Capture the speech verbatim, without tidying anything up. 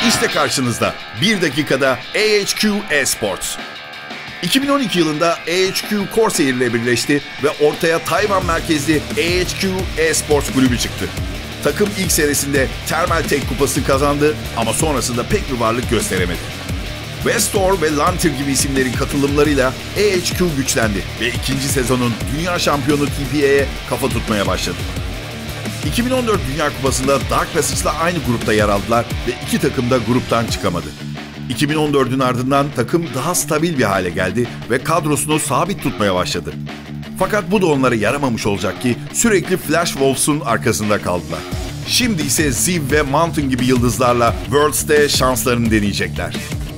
İşte karşınızda bir dakikada A H Q Esports. iki bin on iki yılında A H Q Corsair ile birleşti ve ortaya Tayvan merkezli A H Q Esports kulübü çıktı. Takım ilk senesinde Thermaltake kupası kazandı ama sonrasında pek bir varlık gösteremedi. Vestor ve Lantir gibi isimlerin katılımlarıyla A H Q güçlendi ve ikinci sezonun dünya şampiyonu T P A'ye kafa tutmaya başladı. iki bin on dört Dünya Kupası'nda Dark Passage'la aynı grupta yer aldılar ve iki takım da gruptan çıkamadı. iki bin on dördün ardından takım daha stabil bir hale geldi ve kadrosunu sabit tutmaya başladı. Fakat bu da onlara yaramamış olacak ki sürekli Flash Wolves'un arkasında kaldılar. Şimdi ise Ziv ve Mountain gibi yıldızlarla Worlds'te şanslarını deneyecekler.